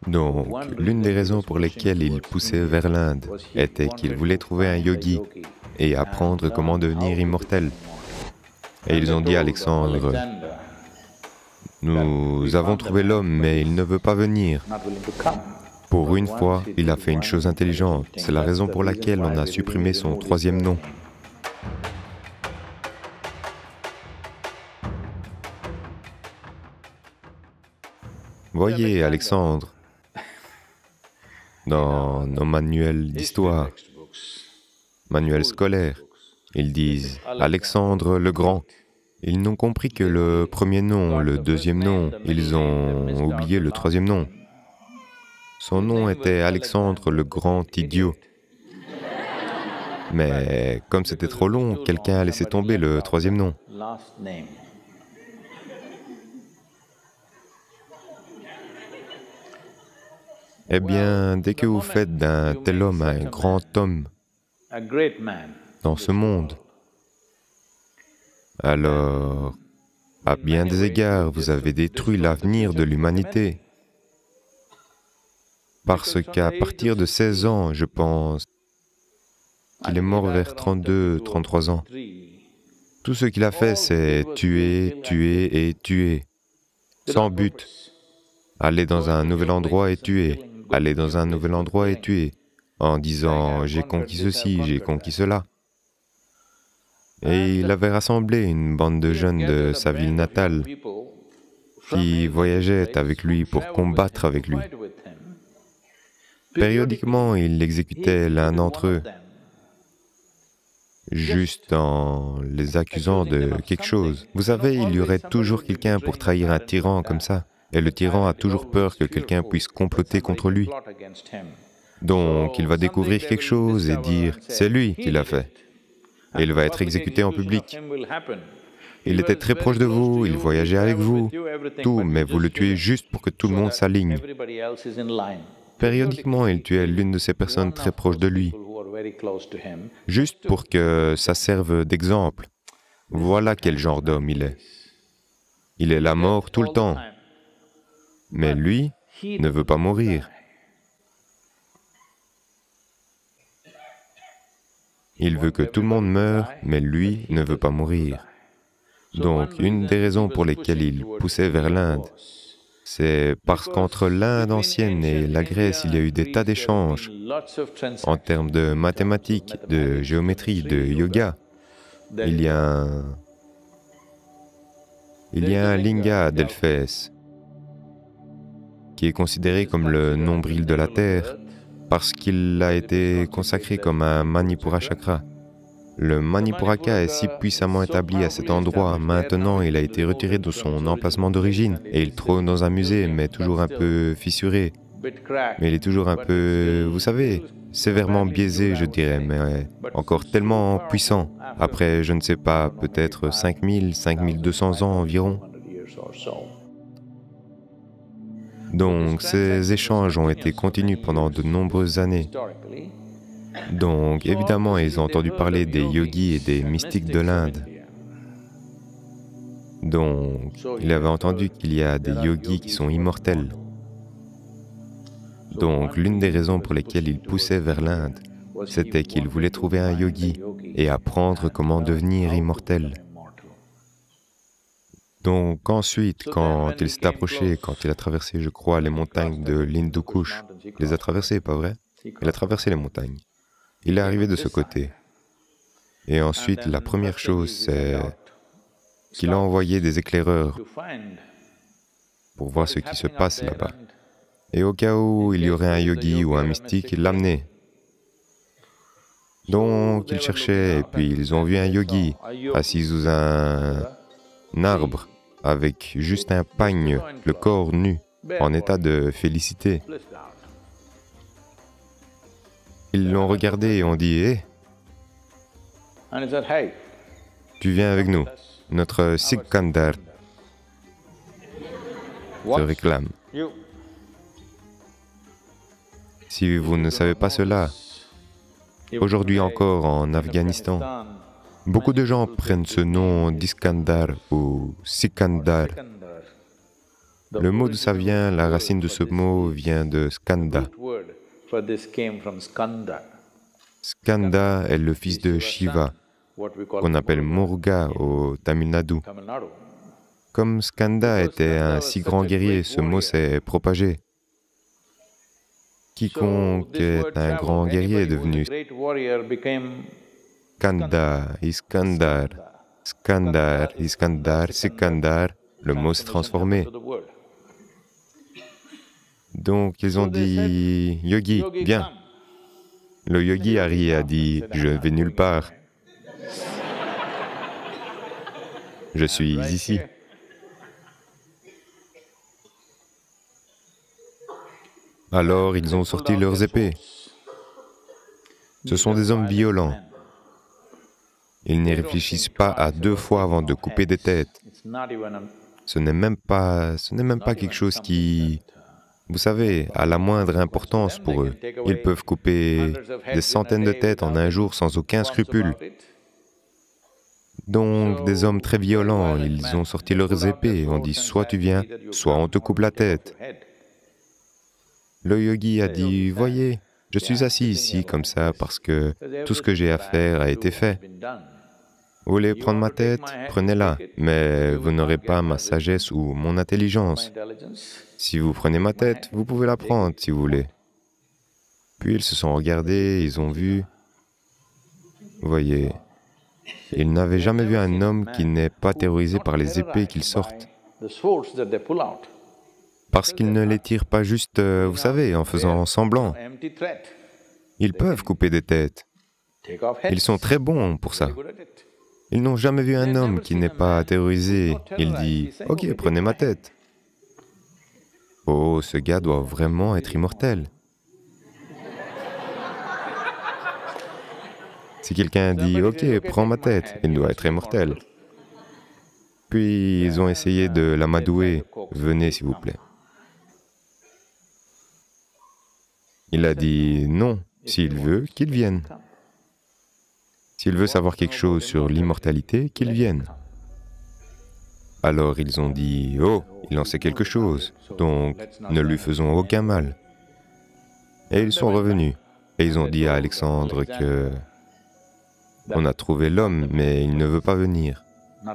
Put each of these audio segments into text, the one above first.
Donc, l'une des raisons pour lesquelles il poussait vers l'Inde était qu'il voulait trouver un yogi et apprendre comment devenir immortel. Et ils ont dit à Alexandre, « Nous avons trouvé l'homme, mais il ne veut pas venir. » Pour une fois, il a fait une chose intelligente. C'est la raison pour laquelle on a supprimé son troisième nom. Voyez, Alexandre, dans nos manuels d'histoire, manuels scolaires, ils disent « Alexandre le Grand ». Ils n'ont compris que le premier nom, le deuxième nom, ils ont oublié le troisième nom. Son nom était Alexandre le Grand Idiot. Mais comme c'était trop long, quelqu'un a laissé tomber le troisième nom. Eh bien, dès que vous faites d'un tel homme un grand homme dans ce monde, alors, à bien des égards, vous avez détruit l'avenir de l'humanité. Parce qu'à partir de 16 ans, je pense qu'il est mort vers 32, 33 ans. Tout ce qu'il a fait, c'est tuer, tuer et tuer, sans but. Aller dans un nouvel endroit et tuer, aller dans un nouvel endroit et tuer, en disant « j'ai conquis ceci, j'ai conquis cela ». Et il avait rassemblé une bande de jeunes de sa ville natale qui voyageaient avec lui pour combattre avec lui. Périodiquement, il exécutait l'un d'entre eux, juste en les accusant de quelque chose. Vous savez, il y aurait toujours quelqu'un pour trahir un tyran comme ça, et le tyran a toujours peur que quelqu'un puisse comploter contre lui. Donc, il va découvrir quelque chose et dire « c'est lui qui l'a fait ». Et il va être exécuté en public. Il était très proche de vous, il voyageait avec vous, tout, mais vous le tuez juste pour que tout le monde s'aligne. Périodiquement, il tuait l'une de ces personnes très proches de lui, juste pour que ça serve d'exemple. Voilà quel genre d'homme il est. Il est la mort tout le temps, mais lui ne veut pas mourir. Il veut que tout le monde meure, mais lui ne veut pas mourir. Donc, une des raisons pour lesquelles il poussait vers l'Inde, c'est parce qu'entre l'Inde ancienne et la Grèce, il y a eu des tas d'échanges en termes de mathématiques, de géométrie, de yoga. Il y a un linga d'Elphès qui est considéré comme le nombril de la Terre, parce qu'il a été consacré comme un Manipura chakra. Le Manipuraka est si puissamment établi à cet endroit, maintenant il a été retiré de son emplacement d'origine, et il trône dans un musée, mais toujours un peu fissuré. Mais il est toujours un peu, vous savez, sévèrement biaisé, je dirais, mais encore tellement puissant. Après, je ne sais pas, peut-être 5000, 5200 ans environ. Donc, ces échanges ont été continus pendant de nombreuses années. Donc, évidemment, ils ont entendu parler des yogis et des mystiques de l'Inde. Donc, il avait entendu qu'il y a des yogis qui sont immortels. Donc, l'une des raisons pour lesquelles il poussait vers l'Inde, c'était qu'il voulait trouver un yogi et apprendre comment devenir immortel. Donc ensuite, quand il s'est approché, quand il a traversé, je crois, les montagnes de l'Hindu Kush, il les a traversées, pas vrai? Il a traversé les montagnes. Il est arrivé de ce côté. Et ensuite, la première chose, c'est qu'il a envoyé des éclaireurs pour voir ce qui se passe là-bas. Et au cas où il y aurait un yogi ou un mystique, il l'amenait. Donc, ils cherchaient, et puis ils ont vu un yogi assis sous un arbre, avec juste un pagne, le corps nu, en état de félicité. Ils l'ont regardé et ont dit « Hé, tu viens avec nous, notre Sikandar te réclame. » Si vous ne savez pas cela, aujourd'hui encore en Afghanistan, beaucoup de gens prennent ce nom d'Iskandar ou Sikandar Le mot d'où ça vient, la racine de ce mot vient de skanda. Skanda est le fils de Shiva, qu'on appelle Muruga au Tamil Nadu. Comme Skanda était un si grand guerrier, ce mot s'est propagé. Quiconque est un grand guerrier est devenu Skanda, Iskandar, Skandar, Iskandar, Sikandar. Le mot s'est transformé. Donc ils ont dit « Yogi, viens ». Le yogi a ri et a dit « Je ne vais nulle part. Je suis ici ». Alors ils ont sorti leurs épées. Ce sont des hommes violents. Ils n'y réfléchissent pas à deux fois avant de couper des têtes. Ce n'est même pas quelque chose qui, vous savez, a la moindre importance pour eux. Ils peuvent couper des centaines de têtes en un jour sans aucun scrupule. Donc, des hommes très violents, ils ont sorti leurs épées et ont dit « soit tu viens, soit on te coupe la tête ». Le yogi a dit « voyez, je suis assis ici comme ça parce que tout ce que j'ai à faire a été fait. Vous voulez prendre ma tête? Prenez-la, mais vous n'aurez pas ma sagesse ou mon intelligence. Si vous prenez ma tête, vous pouvez la prendre si vous voulez. » Puis ils se sont regardés, ils ont vu. Vous voyez, ils n'avaient jamais vu un homme qui n'est pas terrorisé par les épées qu'ils sortent. Parce qu'ils ne les tirent pas juste, vous savez, en faisant semblant. Ils peuvent couper des têtes. Ils sont très bons pour ça. Ils n'ont jamais vu un homme qui n'est pas terrorisé. Il dit « Ok, prenez ma tête. » Oh, ce gars doit vraiment être immortel. Si quelqu'un dit « Ok, prends ma tête », il doit être immortel. Puis ils ont essayé de l'amadouer. « Venez, s'il vous plaît. » Il a dit « Non, s'il veut, qu'il vienne. » S'il veut savoir quelque chose sur l'immortalité, qu'il vienne. Alors ils ont dit « Oh, il en sait quelque chose, donc ne lui faisons aucun mal. » Et ils sont revenus, et ils ont dit à Alexandre que « On a trouvé l'homme, mais il ne veut pas venir. »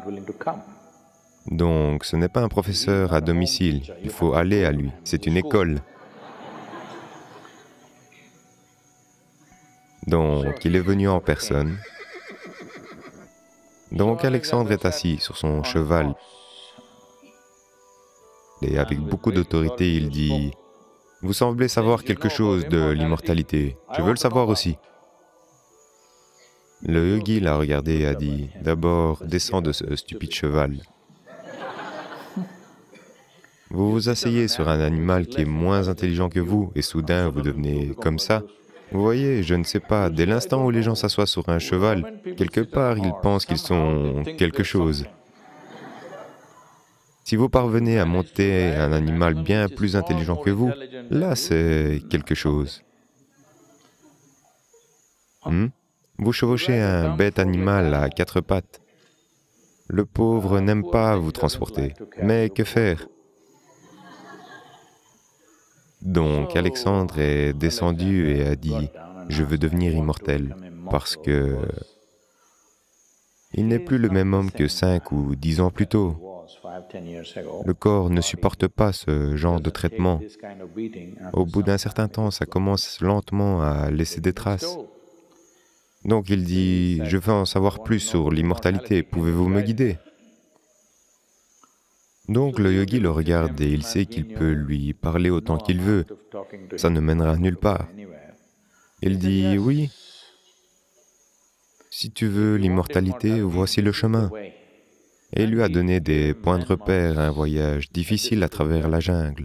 Donc ce n'est pas un professeur à domicile, il faut aller à lui, c'est une école. Donc il est venu en personne. Donc Alexandre est assis sur son cheval et avec beaucoup d'autorité il dit « Vous semblez savoir quelque chose de l'immortalité, je veux le savoir aussi. » Le yogi l'a regardé et a dit « D'abord, descends de ce stupide cheval. Vous vous asseyez sur un animal qui est moins intelligent que vous et soudain vous devenez comme ça. Vous voyez, je ne sais pas, dès l'instant où les gens s'assoient sur un cheval, quelque part, ils pensent qu'ils sont quelque chose. Si vous parvenez à monter un animal bien plus intelligent que vous, là, c'est quelque chose. Vous chevauchez un bête animal à 4 pattes. Le pauvre n'aime pas vous transporter, mais que faire? Donc Alexandre est descendu et a dit « Je veux devenir immortel parce que il n'est plus le même homme que 5 ou 10 ans plus tôt. Le corps ne supporte pas ce genre de traitement. Au bout d'un certain temps, ça commence lentement à laisser des traces. Donc il dit « Je veux en savoir plus sur l'immortalité, pouvez-vous me guider ?» Donc le yogi le regarde et il sait qu'il peut lui parler autant qu'il veut, ça ne mènera nulle part. Il dit « Oui, si tu veux l'immortalité, voici le chemin. » Et il lui a donné des points de repère à un voyage difficile à travers la jungle.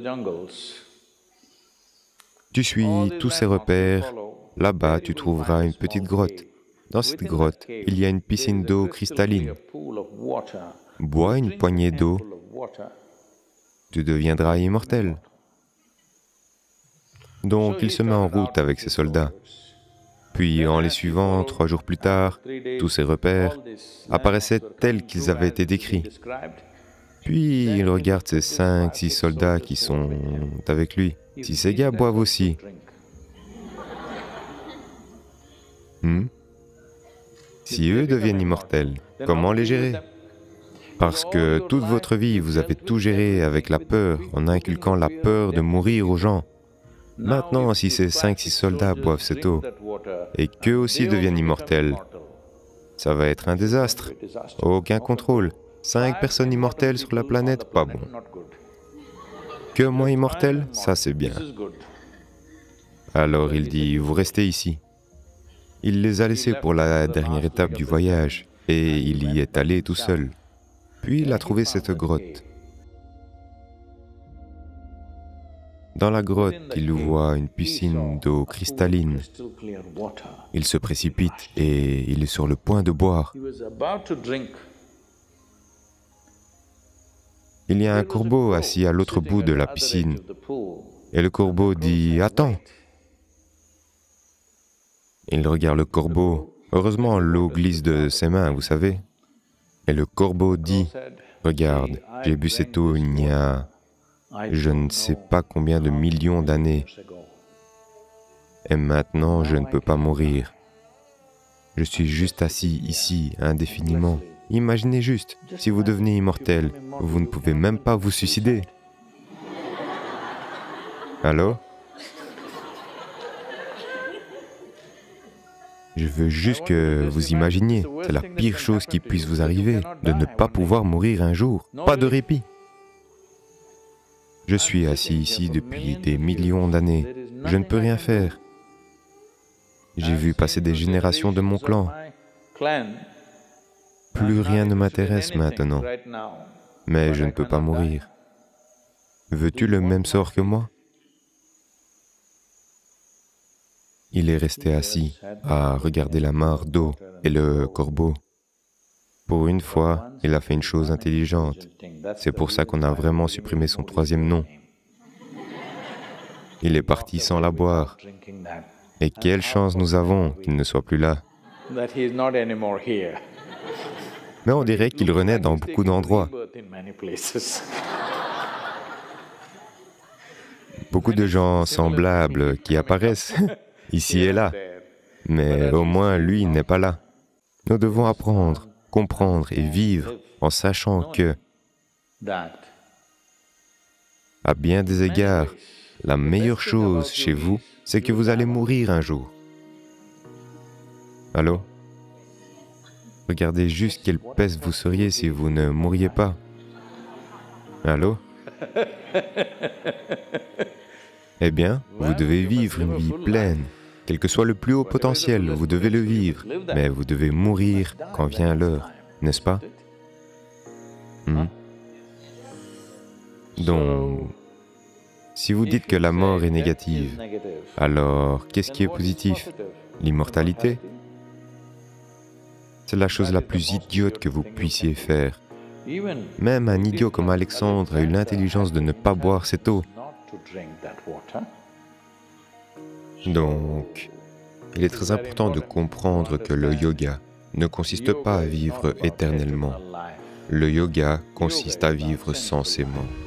Tu suis tous ces repères, là-bas tu trouveras une petite grotte. Dans cette grotte, il y a une piscine d'eau cristalline. Bois une poignée d'eau, tu deviendras immortel. Donc il se met en route avec ses soldats. Puis en les suivant, 3 jours plus tard, tous ces repères apparaissaient tels qu'ils avaient été décrits. Puis il regarde ces 5, 6 soldats qui sont avec lui. Si ces gars boivent aussi, si eux deviennent immortels, comment les gérer? Parce que toute votre vie, vous avez tout géré avec la peur, en inculquant la peur de mourir aux gens. Maintenant, si ces 5, 6 soldats boivent cette eau, et qu'eux aussi deviennent immortels, ça va être un désastre. Aucun contrôle. 5 personnes immortelles sur la planète, pas bon. Que moi immortel, ça c'est bien. Alors il dit, vous restez ici. Il les a laissés pour la dernière étape du voyage, et il y est allé tout seul. Puis il a trouvé cette grotte. Dans la grotte, il voit une piscine d'eau cristalline. Il se précipite et il est sur le point de boire. Il y a un corbeau assis à l'autre bout de la piscine. Et le corbeau dit « Attends !» Il regarde le corbeau. Heureusement, l'eau glisse de ses mains, vous savez. Et le corbeau dit « Regarde, j'ai bu cette eau il y a je ne sais pas combien de millions d'années. Et maintenant, je ne peux pas mourir. Je suis juste assis ici, indéfiniment. Imaginez juste, si vous devenez immortel, vous ne pouvez même pas vous suicider. Allô? Je veux juste que vous imaginiez, c'est la pire chose qui puisse vous arriver, de ne pas pouvoir mourir un jour, pas de répit. Je suis assis ici depuis des millions d'années, je ne peux rien faire. J'ai vu passer des générations de mon clan. Plus rien ne m'intéresse maintenant, mais je ne peux pas mourir. Veux-tu le même sort que moi? Il est resté assis, à regarder la mare d'eau et le corbeau. Pour une fois, il a fait une chose intelligente. C'est pour ça qu'on a vraiment supprimé son troisième nom. Il est parti sans la boire. Et quelle chance nous avons qu'il ne soit plus là. Mais on dirait qu'il renaît dans beaucoup d'endroits. Beaucoup de gens semblables qui apparaissent ici et là. Mais au moins, lui n'est pas là. Nous devons apprendre, comprendre et vivre en sachant que, à bien des égards, la meilleure chose chez vous, c'est que vous allez mourir un jour. Allô? Regardez juste quelle peste vous seriez si vous ne mouriez pas. Allô? Eh bien, vous devez vivre une vie pleine. Quel que soit le plus haut potentiel, vous devez le vivre. Mais vous devez mourir quand vient l'heure, n'est-ce pas? Donc, si vous dites que la mort est négative, alors qu'est-ce qui est positif? L'immortalité? C'est la chose la plus idiote que vous puissiez faire. Même un idiot comme Alexandre a eu l'intelligence de ne pas boire cette eau. Donc, il est très important de comprendre que le yoga ne consiste pas à vivre éternellement. Le yoga consiste à vivre sensément.